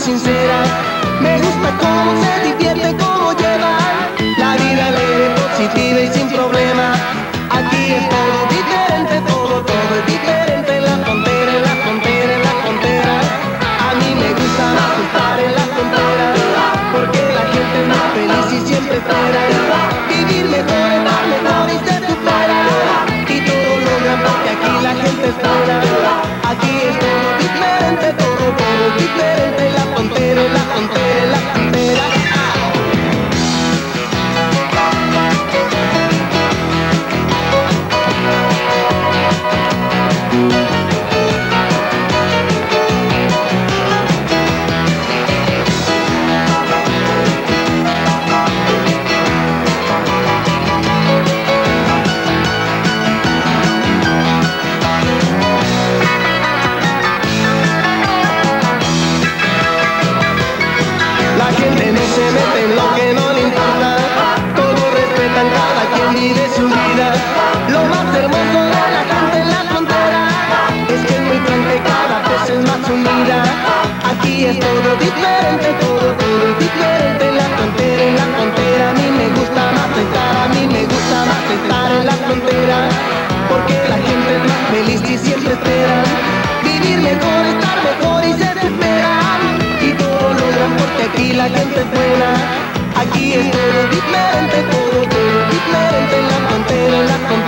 sincera. Me gusta cómo se divierte, cómo lleva la vida alegre, positiva y sin problema. Aquí es todo diferente, todo es diferente. La frontera, en la frontera, en la frontera. A mí me gusta más estar en la frontera, porque la gente es más feliz y siempre espera vivir mejor, estar mejor y se supera. Y todo logran porque aquí la gente espera. Aquí es todo diferente, todo es diferente. La frontera, en la frontera, en la frontera. La gente no se mete en lo que no le importa, todos respetan, cada quien vive su vida. Lo más hermoso de la gente en la frontera es que es muy franca y cada vez es más unida. Aquí es todo diferente, todo es diferente. En la frontera, en la frontera. A mí me gusta más estar, a mí me gusta más estar en la frontera, porque la gente es más feliz y siempre espera vivir mejor, estar mejor y se desesperan. Y todo logran porque aquí la gente es buena. Aquí es todo diferente, todo es diferente. En la frontera, en la frontera.